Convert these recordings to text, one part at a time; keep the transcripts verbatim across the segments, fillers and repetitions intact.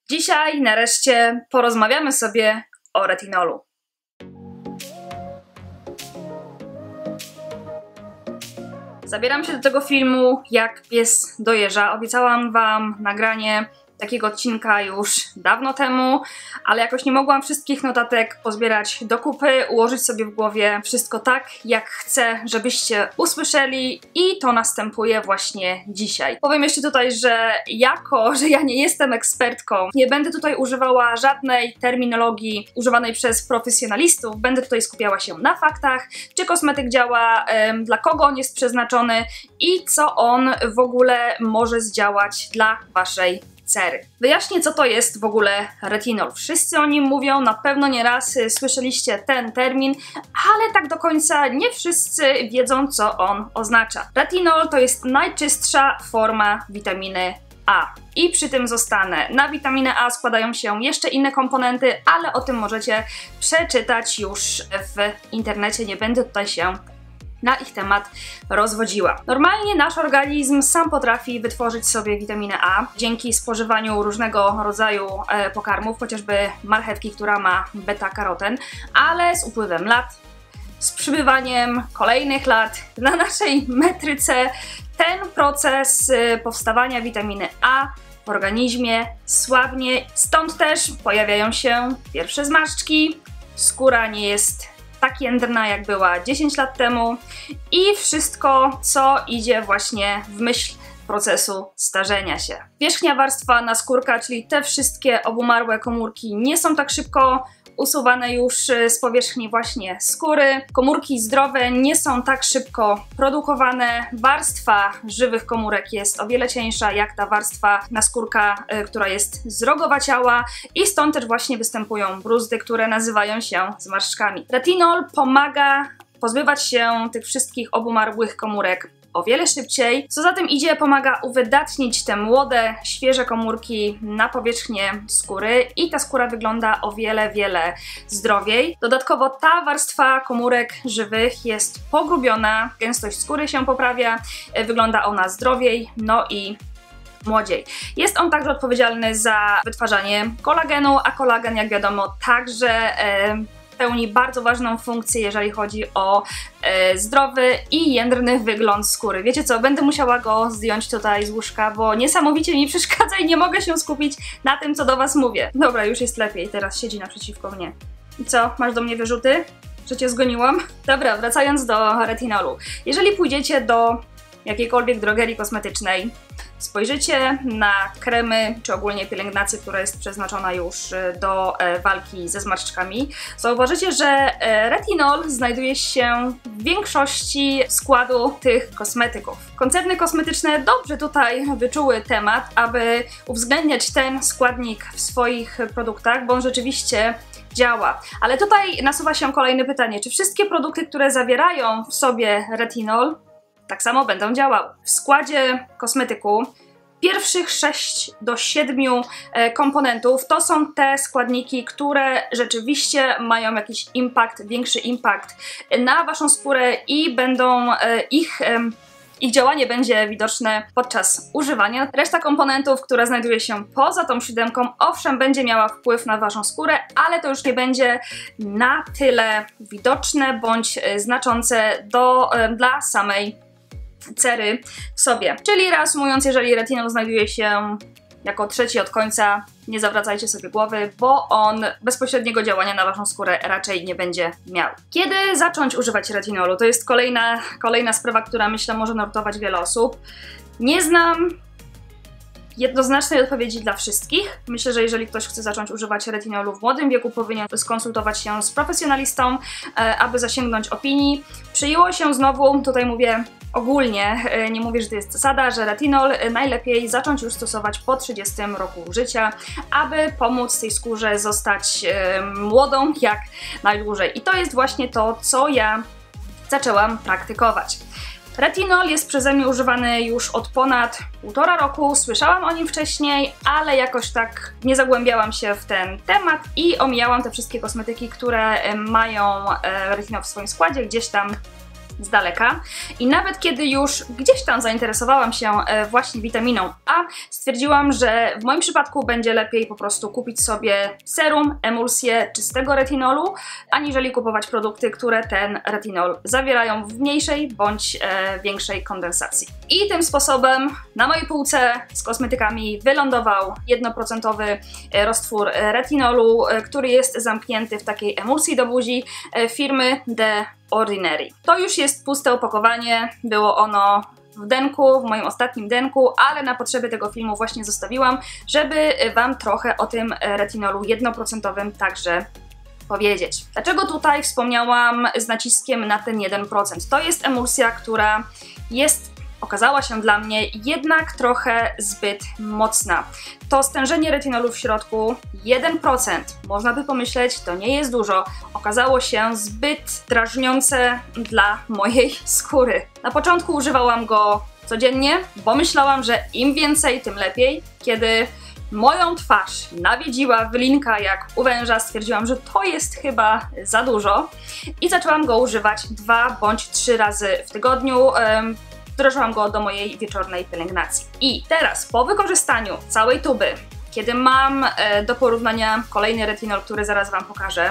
Dzisiaj nareszcie porozmawiamy sobie o retinolu. Zabieram się do tego filmu jak pies do jeża. Obiecałam wam nagranie takiego odcinka już dawno temu, ale jakoś nie mogłam wszystkich notatek pozbierać do kupy, ułożyć sobie w głowie wszystko tak, jak chcę, żebyście usłyszeli, i to następuje właśnie dzisiaj. Powiem jeszcze tutaj, że jako, że ja nie jestem ekspertką, nie będę tutaj używała żadnej terminologii używanej przez profesjonalistów, będę tutaj skupiała się na faktach, czy kosmetyk działa, ym, dla kogo on jest przeznaczony i co on w ogóle może zdziałać dla waszej cery. Wyjaśnię, co to jest w ogóle retinol. Wszyscy o nim mówią, na pewno nieraz słyszeliście ten termin, ale tak do końca nie wszyscy wiedzą, co on oznacza. Retinol to jest najczystsza forma witaminy A. I przy tym zostanę. Na witaminę A składają się jeszcze inne komponenty, ale o tym możecie przeczytać już w internecie. Nie będę tutaj się na ich temat rozwodziła. Normalnie nasz organizm sam potrafi wytworzyć sobie witaminę A dzięki spożywaniu różnego rodzaju e, pokarmów, chociażby marchewki, która ma beta-karoten, ale z upływem lat, z przybywaniem kolejnych lat na naszej metryce ten proces e, powstawania witaminy A w organizmie słabnie. Stąd też pojawiają się pierwsze zmarszczki, skóra nie jest tak jędrna, jak była dziesięć lat temu, i wszystko, co idzie właśnie w myśl procesu starzenia się. Wierzchnia warstwa naskórka, czyli te wszystkie obumarłe komórki, nie są tak szybko usuwane już z powierzchni właśnie skóry. Komórki zdrowe nie są tak szybko produkowane. Warstwa żywych komórek jest o wiele cieńsza jak ta warstwa naskórka, y, która jest z rogowaciała, i stąd też właśnie występują bruzdy, które nazywają się zmarszczkami. Retinol pomaga pozbywać się tych wszystkich obumarłych komórek o wiele szybciej. Co za tym idzie, pomaga uwydatnić te młode, świeże komórki na powierzchnię skóry i ta skóra wygląda o wiele, wiele zdrowiej. Dodatkowo ta warstwa komórek żywych jest pogrubiona, gęstość skóry się poprawia, wygląda ona zdrowiej, no i młodziej. Jest on także odpowiedzialny za wytwarzanie kolagenu, a kolagen, jak wiadomo, także e, pełni bardzo ważną funkcję, jeżeli chodzi o e, zdrowy i jędrny wygląd skóry. Wiecie co, będę musiała go zdjąć tutaj z łóżka, bo niesamowicie mi przeszkadza i nie mogę się skupić na tym, co do was mówię. Dobra, już jest lepiej, teraz siedzi naprzeciwko mnie. I co, masz do mnie wyrzuty? Że cię zgoniłam? Dobra, wracając do retinolu. Jeżeli pójdziecie do jakiejkolwiek drogerii kosmetycznej, spojrzycie na kremy, czy ogólnie pielęgnację, która jest przeznaczona już do walki ze zmarszczkami, zauważycie, że retinol znajduje się w większości składu tych kosmetyków. Koncerny kosmetyczne dobrze tutaj wyczuły temat, aby uwzględniać ten składnik w swoich produktach, bo on rzeczywiście działa. Ale tutaj nasuwa się kolejne pytanie, czy wszystkie produkty, które zawierają w sobie retinol, tak samo będą działały? W składzie kosmetyku pierwszych sześć do siedmiu e, komponentów to są te składniki, które rzeczywiście mają jakiś impact, większy impact na waszą skórę i będą e, ich e, Ich działanie będzie widoczne podczas używania. Reszta komponentów, która znajduje się poza tą siódemką, owszem, będzie miała wpływ na waszą skórę, ale to już nie będzie na tyle widoczne bądź znaczące do, dla samej cery w sobie. Czyli reasumując, jeżeli retinol znajduje się jako trzeci od końca, nie zawracajcie sobie głowy, bo on bezpośredniego działania na waszą skórę raczej nie będzie miał. Kiedy zacząć używać retinolu? To jest kolejna, kolejna sprawa, która myślę może nurtować wiele osób. Nie znam jednoznacznej odpowiedzi dla wszystkich. Myślę, że jeżeli ktoś chce zacząć używać retinolu w młodym wieku, powinien skonsultować się z profesjonalistą, aby zasięgnąć opinii. Przyjęło się znowu, tutaj mówię ogólnie, nie mówię, że to jest zasada, że retinol najlepiej zacząć już stosować po trzydziestym roku życia, aby pomóc tej skórze zostać e, młodą jak najdłużej. I to jest właśnie to, co ja zaczęłam praktykować. Retinol jest przeze mnie używany już od ponad półtora roku, słyszałam o nim wcześniej, ale jakoś tak nie zagłębiałam się w ten temat i omijałam te wszystkie kosmetyki, które mają retinol w swoim składzie, gdzieś tam z daleka i nawet kiedy już gdzieś tam zainteresowałam się właśnie witaminą A, stwierdziłam, że w moim przypadku będzie lepiej po prostu kupić sobie serum, emulsję czystego retinolu, aniżeli kupować produkty, które ten retinol zawierają w mniejszej bądź e, większej kondensacji. I tym sposobem na mojej półce z kosmetykami wylądował jednoprocentowy roztwór retinolu, który jest zamknięty w takiej emulsji do buzi firmy The Ordinary. To już jest puste opakowanie, było ono w denku, w moim ostatnim denku, ale na potrzeby tego filmu właśnie zostawiłam, żeby Wam trochę o tym retinolu jednoprocentowym także powiedzieć. Dlaczego tutaj wspomniałam z naciskiem na ten jeden procent? To jest emulsja, która jest okazała się dla mnie jednak trochę zbyt mocna. To stężenie retinolu w środku jeden procent, można by pomyśleć, to nie jest dużo, okazało się zbyt drażniące dla mojej skóry. Na początku używałam go codziennie, bo myślałam, że im więcej, tym lepiej. Kiedy moją twarz nawiedziła wylinka jak u węża, stwierdziłam, że to jest chyba za dużo i zaczęłam go używać dwa bądź trzy razy w tygodniu. Wdrożyłam go do mojej wieczornej pielęgnacji. I teraz, po wykorzystaniu całej tuby, kiedy mam e, do porównania kolejny retinol, który zaraz Wam pokażę,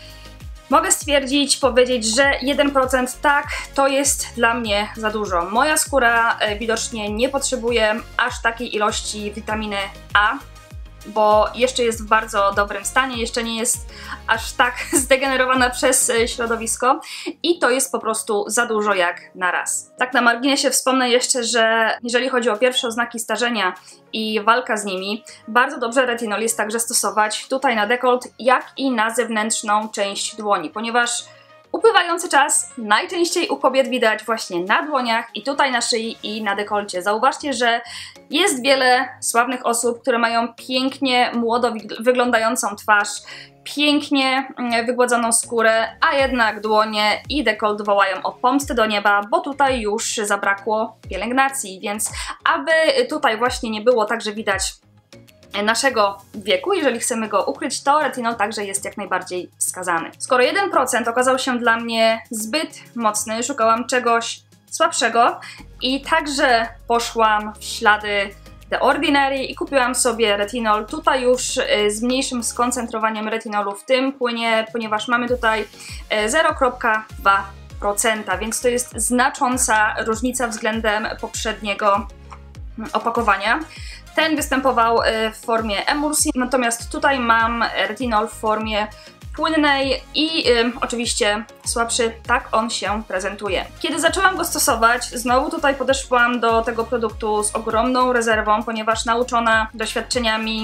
mogę stwierdzić, powiedzieć, że jeden procent tak, to jest dla mnie za dużo. Moja skóra e, widocznie nie potrzebuje aż takiej ilości witaminy A, bo jeszcze jest w bardzo dobrym stanie, jeszcze nie jest aż tak zdegenerowana przez środowisko i to jest po prostu za dużo jak na raz. Tak na marginesie wspomnę jeszcze, że jeżeli chodzi o pierwsze oznaki starzenia i walka z nimi, bardzo dobrze retinol jest także stosować tutaj na dekolt, jak i na zewnętrzną część dłoni, ponieważ upływający czas najczęściej u kobiet widać właśnie na dłoniach i tutaj na szyi i na dekolcie. Zauważcie, że jest wiele sławnych osób, które mają pięknie młodo wyglądającą twarz, pięknie wygładzoną skórę, a jednak dłonie i dekolt wołają o pomstę do nieba, bo tutaj już zabrakło pielęgnacji, więc aby tutaj właśnie nie było tak, że widać naszego wieku, jeżeli chcemy go ukryć, to retinol także jest jak najbardziej wskazany. Skoro jeden procent okazał się dla mnie zbyt mocny, szukałam czegoś słabszego i także poszłam w ślady The Ordinary i kupiłam sobie retinol, tutaj już z mniejszym skoncentrowaniem retinolu w tym płynie, ponieważ mamy tutaj zero przecinek dwa procent, więc to jest znacząca różnica względem poprzedniego opakowania. Ten występował w formie emulsji, natomiast tutaj mam retinol w formie płynnej i y, oczywiście słabszy, tak on się prezentuje. Kiedy zaczęłam go stosować, znowu tutaj podeszłam do tego produktu z ogromną rezerwą, ponieważ nauczona doświadczeniami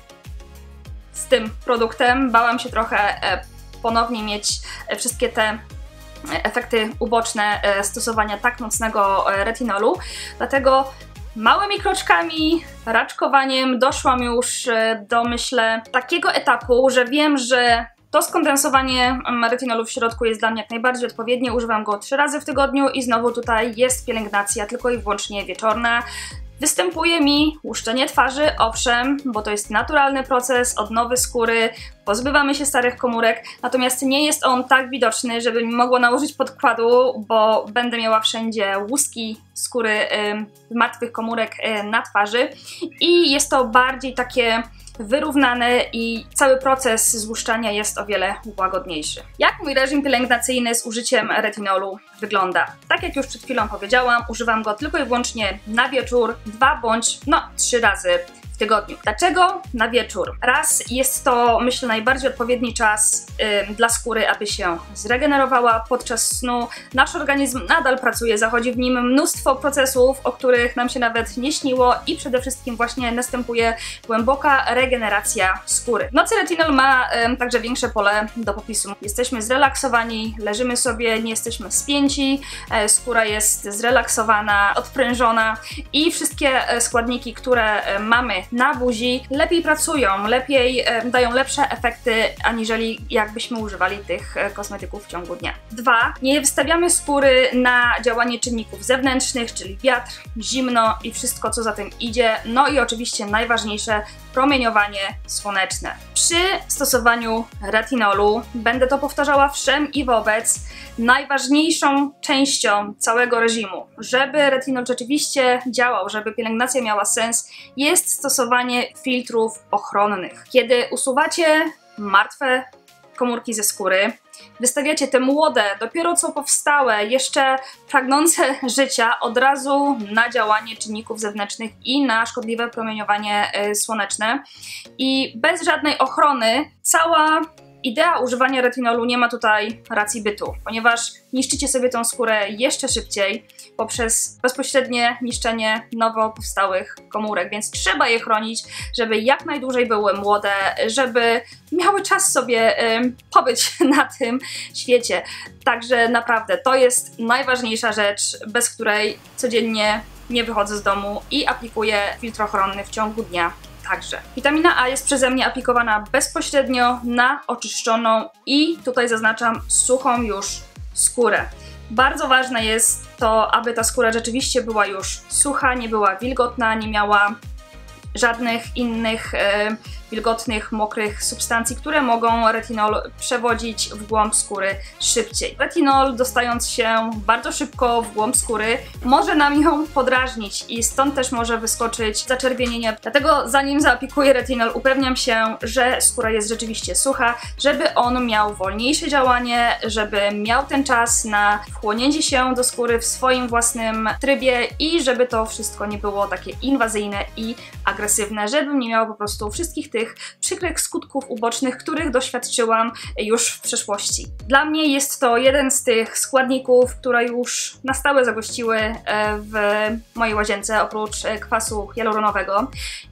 z tym produktem bałam się trochę e, ponownie mieć e, wszystkie te efekty uboczne e, stosowania tak mocnego e, retinolu, dlatego małymi kroczkami, raczkowaniem doszłam już do, myślę, takiego etapu, że wiem, że to skondensowanie retinolu w środku jest dla mnie jak najbardziej odpowiednie. Używam go trzy razy w tygodniu i znowu tutaj jest pielęgnacja tylko i wyłącznie wieczorna. Występuje mi łuszczenie twarzy, owszem, bo to jest naturalny proces odnowy skóry, pozbywamy się starych komórek, natomiast nie jest on tak widoczny, żeby mi mogło nałożyć podkładu, bo będę miała wszędzie łuski skóry y, martwych komórek y, na twarzy i jest to bardziej takie wyrównane i cały proces złuszczania jest o wiele łagodniejszy. Jak mój reżim pielęgnacyjny z użyciem retinolu wygląda? Tak jak już przed chwilą powiedziałam, używam go tylko i wyłącznie na wieczór, dwa bądź no trzy razy w tygodniu. Dlaczego na wieczór? Raz, jest to, myślę, najbardziej odpowiedni czas yy, dla skóry, aby się zregenerowała. Podczas snu nasz organizm nadal pracuje, zachodzi w nim mnóstwo procesów, o których nam się nawet nie śniło i przede wszystkim właśnie następuje głęboka regeneracja skóry. W nocy retinol ma yy, także większe pole do popisu. Jesteśmy zrelaksowani, leżymy sobie, nie jesteśmy spięci, yy, skóra jest zrelaksowana, odprężona i wszystkie yy, składniki, które yy, mamy na buzi, lepiej pracują, lepiej e, dają lepsze efekty, aniżeli jakbyśmy używali tych e, kosmetyków w ciągu dnia. Dwa, nie wystawiamy skóry na działanie czynników zewnętrznych, czyli wiatr, zimno i wszystko, co za tym idzie. No i oczywiście najważniejsze, promieniowanie słoneczne. Przy stosowaniu retinolu, będę to powtarzała wszem i wobec, najważniejszą częścią całego reżimu, żeby retinol rzeczywiście działał, żeby pielęgnacja miała sens, jest stosowanie filtrów ochronnych. Kiedy usuwacie martwe komórki ze skóry, wystawiacie te młode, dopiero co powstałe, jeszcze pragnące życia od razu na działanie czynników zewnętrznych i na szkodliwe promieniowanie słoneczne. I bez żadnej ochrony cała idea używania retinolu nie ma tutaj racji bytu, ponieważ niszczycie sobie tą skórę jeszcze szybciej poprzez bezpośrednie niszczenie nowo powstałych komórek, więc trzeba je chronić, żeby jak najdłużej były młode, żeby miały czas sobie y, pobyć na tym świecie. Także naprawdę to jest najważniejsza rzecz, bez której codziennie nie wychodzę z domu i aplikuję filtr ochronny w ciągu dnia. Także witamina A jest przeze mnie aplikowana bezpośrednio na oczyszczoną i tutaj zaznaczam suchą już skórę. Bardzo ważne jest to, aby ta skóra rzeczywiście była już sucha, nie była wilgotna, nie miała żadnych innych e, wilgotnych, mokrych substancji, które mogą retinol przewodzić w głąb skóry szybciej. Retinol, dostając się bardzo szybko w głąb skóry, może nam ją podrażnić i stąd też może wyskoczyć zaczerwienienie. Dlatego zanim zaaplikuję retinol, upewniam się, że skóra jest rzeczywiście sucha, żeby on miał wolniejsze działanie, żeby miał ten czas na wchłonięcie się do skóry w swoim własnym trybie i żeby to wszystko nie było takie inwazyjne i agresywne, żebym nie miała po prostu wszystkich tych przykrych skutków ubocznych, których doświadczyłam już w przeszłości. Dla mnie jest to jeden z tych składników, które już na stałe zagościły w mojej łazience, oprócz kwasu hialuronowego.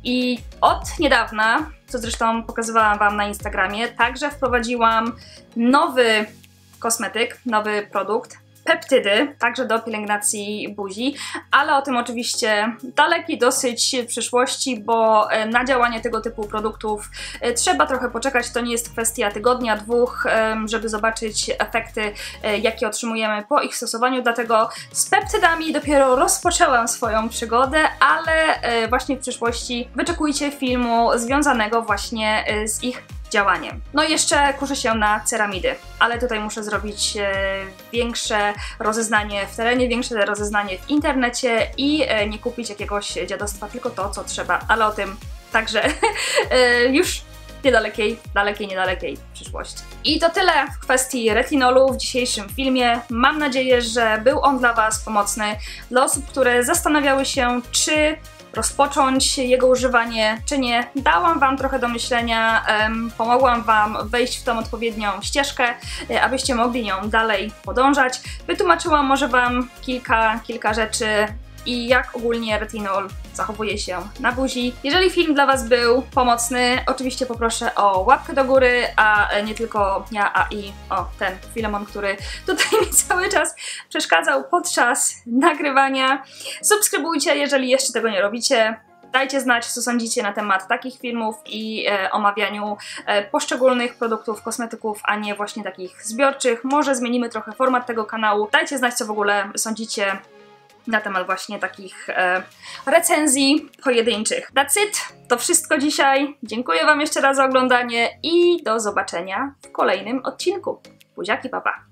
I od niedawna, co zresztą pokazywałam Wam na Instagramie, także wprowadziłam nowy kosmetyk, nowy produkt, peptydy, także do pielęgnacji buzi, ale o tym oczywiście dalekiej dosyć przyszłości, bo na działanie tego typu produktów trzeba trochę poczekać, to nie jest kwestia tygodnia, dwóch, żeby zobaczyć efekty, jakie otrzymujemy po ich stosowaniu, dlatego z peptydami dopiero rozpoczęłam swoją przygodę, ale właśnie w przyszłości wyczekujcie filmu związanego właśnie z ich działaniem. No i jeszcze kuszę się na ceramidy, ale tutaj muszę zrobić e, większe rozeznanie w terenie, większe rozeznanie w internecie i e, nie kupić jakiegoś dziadostwa, tylko to, co trzeba, ale o tym także e, już w niedalekiej, dalekiej, niedalekiej przyszłości. I to tyle w kwestii retinolu w dzisiejszym filmie. Mam nadzieję, że był on dla Was pomocny, dla osób, które zastanawiały się, czy rozpocząć jego używanie, czy nie. Dałam Wam trochę do myślenia, um, pomogłam Wam wejść w tą odpowiednią ścieżkę, e, abyście mogli nią dalej podążać. Wytłumaczyłam może Wam kilka, kilka rzeczy i jak ogólnie retinol zachowuje się na buzi. Jeżeli film dla Was był pomocny, oczywiście poproszę o łapkę do góry, a nie tylko ja, a i o ten Filemon, który tutaj mi cały czas przeszkadzał podczas nagrywania. Subskrybujcie, jeżeli jeszcze tego nie robicie. Dajcie znać, co sądzicie na temat takich filmów i e, omawianiu e, poszczególnych produktów, kosmetyków, a nie właśnie takich zbiorczych. Może zmienimy trochę format tego kanału. Dajcie znać, co w ogóle sądzicie na temat właśnie takich e, recenzji pojedynczych. That's it! To wszystko dzisiaj. Dziękuję Wam jeszcze raz za oglądanie i do zobaczenia w kolejnym odcinku. Buziaki, pa pa!